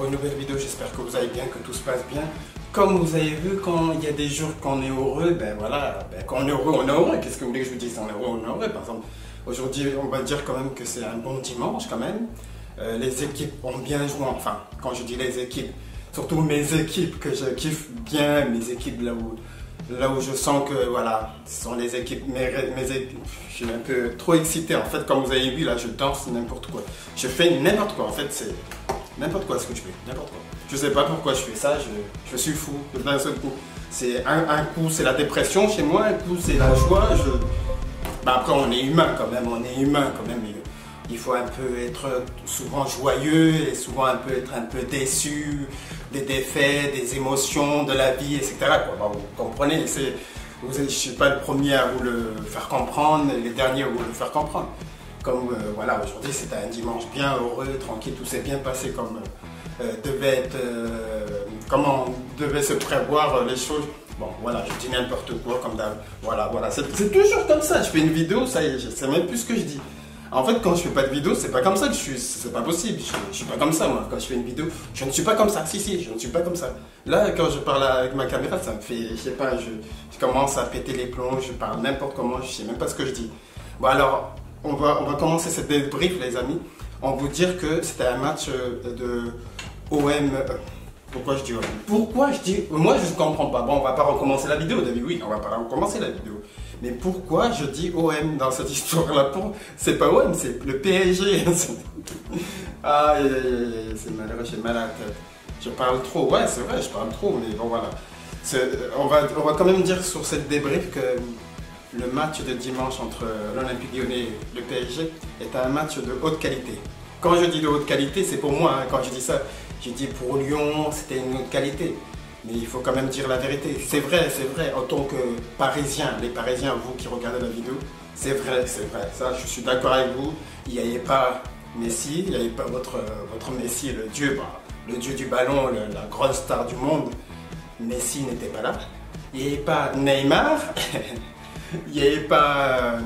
une nouvelle vidéo, j'espère que vous allez bien, que tout se passe bien. Comme vous avez vu, quand il y a des jours qu'on est heureux, ben voilà, quand on est heureux, on est heureux. Qu'est-ce que vous voulez que je vous dise? On est heureux, on est heureux. Par exemple, aujourd'hui, on va dire quand même que c'est un bon dimanche quand même. Les équipes ont bien joué, enfin, quand je dis les équipes, surtout mes équipes que je kiffe bien, mes équipes là où je sens que voilà, ce sont les équipes, mes équipes, je suis un peu trop excité en fait, comme vous avez vu là, je danse n'importe quoi. Je fais n'importe quoi en fait, c'est n'importe quoi ce que je fais, n'importe quoi. Je sais pas pourquoi je fais ça, je suis fou d'un seul coup. C'est un coup c'est la dépression chez moi, un coup c'est la joie. Après on est humain quand même, Il faut un peu être souvent joyeux et souvent être un peu déçu des défaites, des émotions, de la vie, etc. Vous comprenez, je ne suis pas le premier à vous le faire comprendre, les derniers à vous le faire comprendre. Comme voilà, aujourd'hui c'était un dimanche bien heureux, tranquille, tout s'est bien passé comme comment devait se prévoir les choses. Bon, voilà, je dis n'importe quoi comme d'hab. Voilà, c'est toujours comme ça. Je fais une vidéo, ça y est, je sais même plus ce que je dis. En fait, quand je fais pas de vidéo, c'est pas comme ça que je suis. C'est pas possible. Je suis pas comme ça, moi. Quand je fais une vidéo, je ne suis pas comme ça. Si, je ne suis pas comme ça. Là, quand je parle avec ma caméra, ça me fait, je sais pas, je commence à péter les plombs, je parle n'importe comment, je sais même pas ce que je dis. Bon, alors, on va commencer cette débrief, les amis. On va vous dire que c'était un match de OM. Pourquoi je dis OM? Pourquoi je dis. Moi, je ne comprends pas. Bon, on va pas recommencer la vidéo, David. Oui, on va pas recommencer la vidéo. Mais pourquoi je dis OM dans cette histoire-là? C'est pas OM, c'est le PSG. Ah, c'est malheureux, j'ai mal à la tête. Je parle trop, ouais, c'est vrai, je parle trop, mais bon, voilà. On va quand même dire sur cette débrief que le match de dimanche entre l'Olympique Lyonnais et le PSG est un match de haute qualité. Quand je dis de haute qualité, c'est pour moi, hein, quand je dis ça, je dis pour Lyon, c'était une haute qualité. Mais il faut quand même dire la vérité. C'est vrai, en tant que Parisien, les Parisiens, vous qui regardez la vidéo, c'est vrai. Ça, je suis d'accord avec vous. Il n'y avait pas Messi, il n'y avait pas votre Messi, le dieu du ballon, la grande star du monde. Messi n'était pas là. Il n'y avait pas Neymar, il n'y avait pas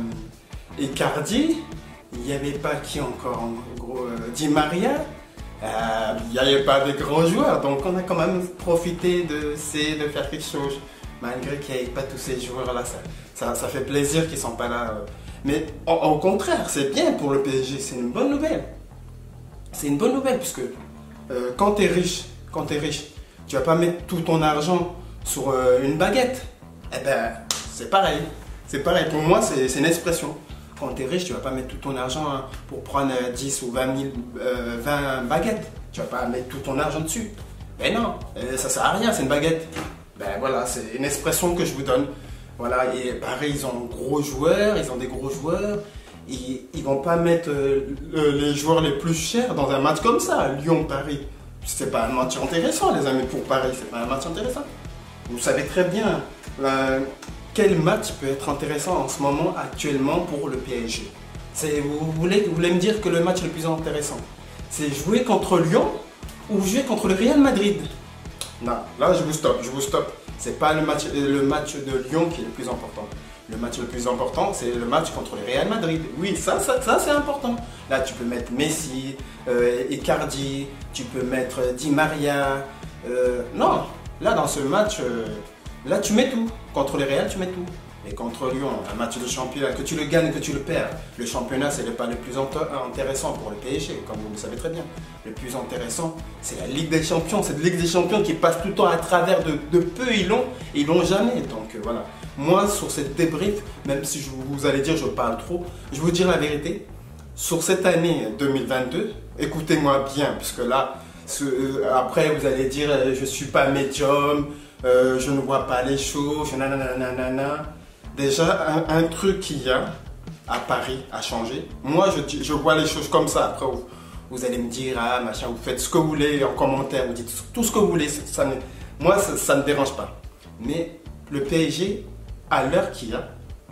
Icardi, il n'y avait pas qui encore en gros, Di Maria. Il n'y avait pas de grands joueurs, donc on a quand même profité d'essayer de faire quelque chose, malgré qu'il n'y ait pas tous ces joueurs-là. Ça fait plaisir qu'ils ne sont pas là. Mais au contraire, c'est bien pour le PSG, c'est une bonne nouvelle. C'est une bonne nouvelle, puisque quand tu es riche, tu ne vas pas mettre tout ton argent sur une baguette. Eh ben, c'est pareil. C'est pareil, pour moi, c'est une expression. Quand tu es riche, tu ne vas pas mettre tout ton argent pour prendre 10 ou 20 baguettes. Tu ne vas pas mettre tout ton argent dessus. Ben non, ça ne sert à rien, c'est une baguette. Ben voilà, c'est une expression que je vous donne. Voilà, et pareil, ils ont des gros joueurs. Ils ne vont pas mettre les joueurs les plus chers dans un match comme ça, Lyon-Paris. C'est pas un match intéressant, les amis, pour Paris, c'est pas un match intéressant. Vous savez très bien quel match peut être intéressant en ce moment actuellement pour le PSG. Vous voulez me dire que le match le plus intéressant, c'est jouer contre Lyon ou jouer contre le Real Madrid? Non, là je vous stoppe. C'est pas le match de Lyon qui est le plus important. Le match le plus important, c'est le match contre le Real Madrid. Oui, ça c'est important. Là, tu peux mettre Messi, Icardi, tu peux mettre Di Maria. Non, là dans ce match, là tu mets tout. Contre le Real, tu mets tout. Et contre Lyon, un match de championnat, que tu le gagnes, que tu le perds, le championnat, c'est pas le plus intéressant pour le PSG, comme vous le savez très bien. Le plus intéressant, c'est la Ligue des Champions. Cette Ligue des Champions qui passe tout le temps à travers de peu, ils l'ont jamais. Donc voilà. Moi, sur cette débrief, même si vous allez dire je parle trop, je vais vous dire la vérité. Sur cette année 2022, écoutez-moi bien, puisque là, après vous allez dire je ne suis pas médium, je ne vois pas les choses, nanana. Déjà, un truc qu'il y a à Paris a changé. Moi, je vois les choses comme ça. Après, vous allez me dire, ah machin, vous faites ce que vous voulez en commentaire, vous dites tout ce que vous voulez. Moi, ça ne me dérange pas. Mais le PSG, à l'heure qu'il y a,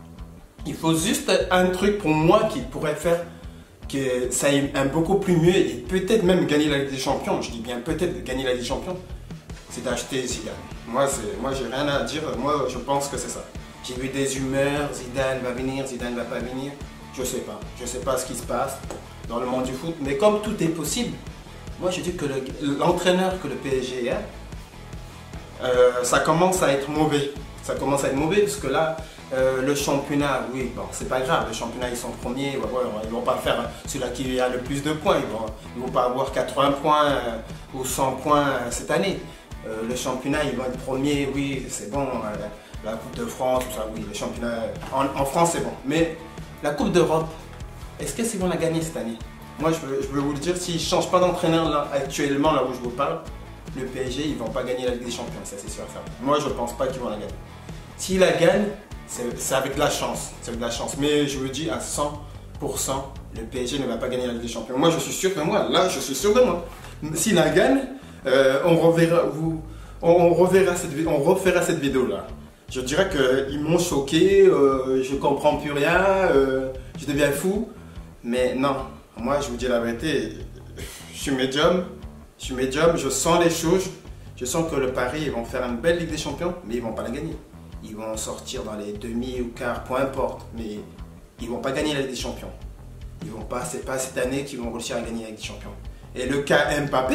il faut juste un truc pour moi qui pourrait faire que ça aille beaucoup plus mieux et peut-être même gagner la Ligue des Champions. Je dis bien peut-être gagner la Ligue des Champions. C'est d'acheter Zidane. Moi, j'ai rien à dire. Moi, je pense que c'est ça. J'ai vu des humeurs, Zidane va venir, Zidane va pas venir. Je sais pas ce qui se passe dans le monde du foot. Mais comme tout est possible, moi je dis que l'entraîneur que le PSG a, ça commence à être mauvais. Ça commence à être mauvais parce que là, le championnat, oui, bon, c'est pas grave, le championnat ils sont premiers, ils vont pas faire celui-là qui a le plus de points, ils vont pas avoir 80 points ou 100 points cette année. Le championnat, ils vont être premiers, oui, c'est bon, la Coupe de France, tout ça, oui, le championnat en France c'est bon. Mais la Coupe d'Europe, est-ce qu'ils vont la gagner cette année? Moi je veux vous le dire, s'ils ne changent pas d'entraîneur là, actuellement, là où je vous parle, le PSG, ils ne vont pas gagner la Ligue des Champions, ça c'est sûr. Moi je ne pense pas qu'ils vont la gagner. S'ils la gagnent, c'est avec de la chance. C'est avec de la chance. Mais je vous dis à 100%, le PSG ne va pas gagner la Ligue des Champions. Moi, je suis sûr de moi. Là, je suis sûr de moi. S'il la gagne, on refera cette vidéo-là. Je dirais qu'ils m'ont choqué, je ne comprends plus rien, je deviens fou. Mais non, moi, je vous dis la vérité, je suis médium, je sens les choses. Je sens que le Paris, ils vont faire une belle Ligue des Champions, mais ils ne vont pas la gagner. Ils vont sortir dans les demi ou quarts, peu importe, mais ils ne vont pas gagner la Ligue des Champions. C'est pas cette année qu'ils vont réussir à gagner la Ligue des Champions. Et le cas Mbappé,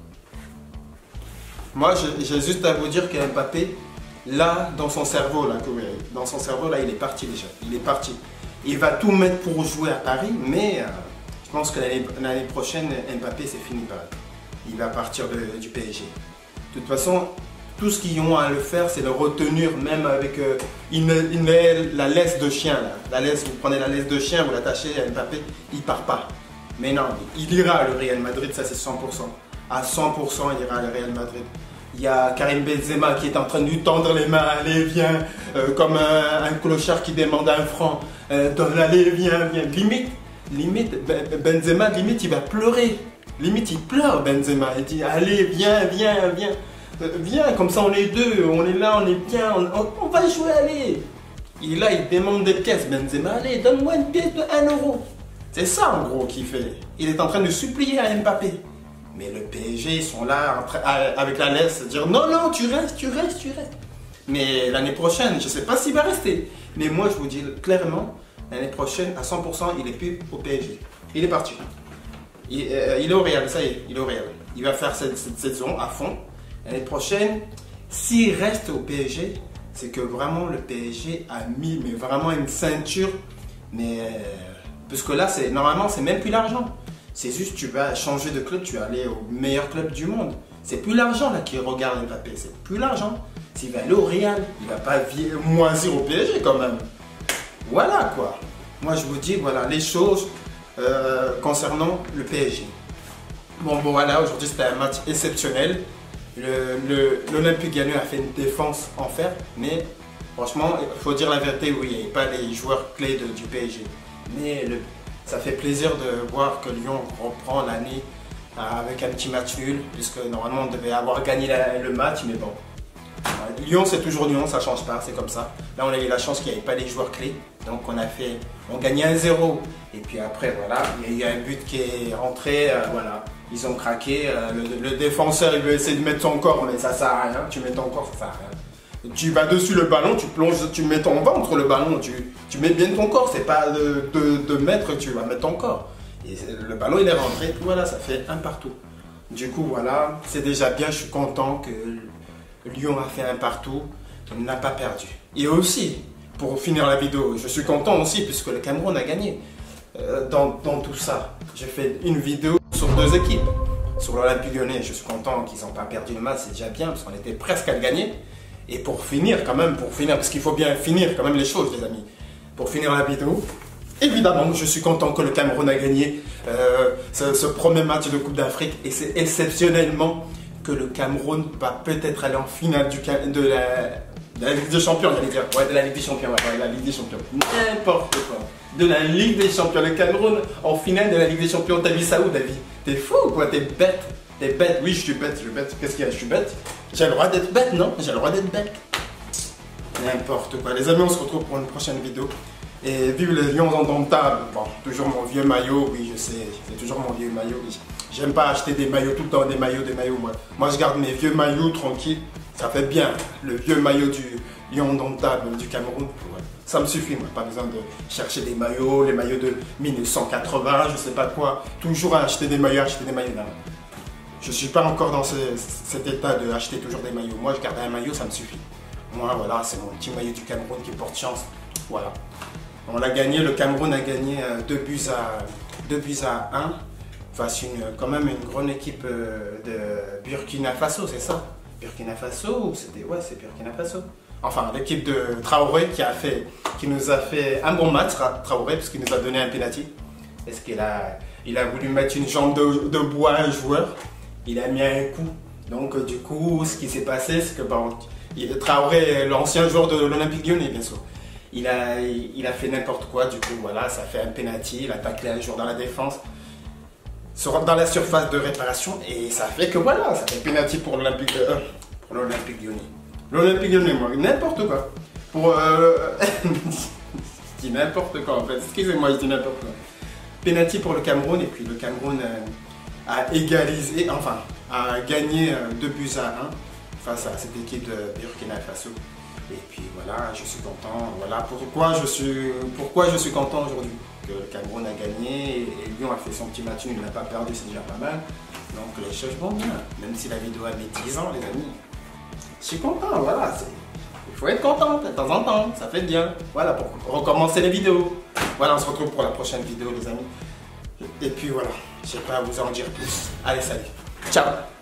moi j'ai juste à vous dire que Mbappé, là, dans son cerveau, là, il est parti déjà. Il est parti. Il va tout mettre pour jouer à Paris, mais je pense que l'année prochaine, Mbappé, c'est fini Paris. Il va partir du PSG. De toute façon, tout ce qu'ils ont à le faire, c'est le retenir, même avec la laisse de chien. Là. La laisse, vous prenez la laisse de chien, vous l'attachez à Mbappé, il ne part pas. Mais non, il ira au Real Madrid, ça c'est 100%. À 100%, il ira au Real Madrid. Il y a Karim Benzema qui est en train de lui tendre les mains, allez, viens, comme un clochard qui demande un franc. Allez, viens. Limite, Benzema, limite, il va pleurer. Limite, il pleure, Benzema. Il dit, allez, viens. Viens, comme ça on est deux, on est là, on est bien, on va jouer, allez. Il est là, il demande des pièces, Benzema, allez, donne-moi une pièce de 1 euro. C'est ça en gros qu'il fait. Il est en train de supplier à Mbappé. Mais le PSG, ils sont là avec la laisse, dire non, tu restes. Mais l'année prochaine, je ne sais pas s'il va rester. Mais moi, je vous dis clairement, l'année prochaine, à 100%, il n'est plus au PSG. Il est parti. Il est au Real, ça y est, il est au Real. Il va faire cette saison à fond. L'année prochaine, s'il reste au PSG, c'est que vraiment le PSG a mis vraiment une ceinture. Mais parce que là, normalement, c'est même plus l'argent. C'est juste tu vas changer de club, tu vas aller au meilleur club du monde. C'est plus l'argent là qui regarde Mbappé, c'est plus l'argent. S'il va aller au Real, il va pas moisir au PSG quand même. Voilà quoi. Moi je vous dis voilà les choses concernant le PSG. Bon voilà, aujourd'hui c'était un match exceptionnel. L'Olympique Lyonnais a fait une défense en fer, mais franchement, il faut dire la vérité, oui, il n'y a pas les joueurs clés du PSG. Mais ça fait plaisir de voir que Lyon reprend l'année avec un petit match nul, puisque normalement on devait avoir gagné le match, mais bon. Lyon c'est toujours Lyon, ça ne change pas, c'est comme ça. Là on a eu la chance qu'il n'y avait pas les joueurs clés, donc on gagnait 1-0. Et puis après voilà, il y a eu un but qui est rentré, voilà. Ils ont craqué, le défenseur il veut essayer de mettre son corps, mais ça sert à rien, tu mets ton corps, ça sert à rien. Tu vas dessus le ballon, tu plonges, tu mets ton ventre le ballon, tu mets bien ton corps, c'est pas de mettre, tu vas mettre ton corps. Et le ballon il est rentré, voilà, ça fait 1 partout. Du coup voilà, c'est déjà bien, je suis content que Lyon a fait 1 partout, il n'a pas perdu. Et aussi, pour finir la vidéo, je suis content aussi puisque le Cameroun a gagné. Dans tout ça, j'ai fait une vidéo sur 2 équipes. Sur l'Olympique Lyonnais, je suis content qu'ils n'ont pas perdu le match, c'est déjà bien parce qu'on était presque à le gagner. Et pour finir quand même, parce qu'il faut bien finir quand même les choses les amis. Pour finir la vidéo, évidemment je suis content que le Cameroun a gagné ce premier match de Coupe d'Afrique. Et c'est exceptionnellement que le Cameroun va peut-être aller en finale de la Ligue des Champions, j'allais dire. Ouais, de la Ligue des Champions, ouais, la Ligue des Champions. N'importe quoi. De la Ligue des Champions. Le Cameroun en finale de la Ligue des Champions. T'as vu ça où, David? T'es fou ou quoi? T'es bête. T'es bête. Oui, je suis bête. Qu'est-ce qu'il y a? Je suis bête. J'ai le droit d'être bête, non? J'ai le droit d'être bête. N'importe quoi. Les amis, on se retrouve pour une prochaine vidéo. Et vive les Lions indomptables. Bon, toujours mon vieux maillot. Oui, je sais. C'est toujours mon vieux maillot. Oui. J'aime pas acheter des maillots tout le temps. Des maillots. Moi, je garde mes vieux maillots tranquilles. Ça fait bien. Le vieux maillot du Lion indomptable du Cameroun. Ouais. Ça me suffit, moi. Pas besoin de chercher des maillots. Les maillots de 1980, je sais pas quoi. Toujours à acheter des maillots. Non. je suis pas encore dans cet état de acheter toujours des maillots. Moi, je garde un maillot, ça me suffit. Moi, voilà, c'est mon petit maillot du Cameroun qui porte chance. Voilà. On l'a gagné, le Cameroun a gagné 2 buts à 1 face quand même une grande équipe de Burkina Faso, c'est ça? Burkina Faso ou c'était... Ouais, c'est Burkina Faso. Enfin, l'équipe de Traoré qui nous a fait un bon match, Traoré, parce qu'il nous a donné un penalty. Parce qu'il a voulu mettre une jambe de bois à un joueur. Il a mis un coup. Donc, du coup, ce qui s'est passé, c'est que Traoré, l'ancien joueur de l'Olympique Lyonnais, bien sûr. Il a fait n'importe quoi, du coup, voilà, ça fait un penalty. Il a taclé un joueur dans la défense, dans la surface de réparation. Et ça fait que, voilà, ça fait penalty pour l'Olympique Lyonnais. L'Olympique Lyonnais, moi, n'importe quoi. Je dis n'importe quoi, en fait. Excusez-moi, je dis n'importe quoi. Penalty pour le Cameroun, et puis le Cameroun a égalisé, enfin, a gagné 2 buts à 1 face à cette équipe de Burkina Faso. Et puis voilà, je suis content. Voilà pourquoi je suis content aujourd'hui. Que le Cameroun a gagné et Lyon a fait son petit match, il n'a pas perdu, c'est déjà pas mal. Donc les choses vont bien, même si la vidéo a mis 10 ans, les amis. Je suis content, voilà. Il faut être content de temps en temps, ça fait bien. Voilà, pour recommencer les vidéos. Voilà, on se retrouve pour la prochaine vidéo, les amis. Et puis voilà, je ne sais pas vous en dire plus. Allez, salut. Ciao.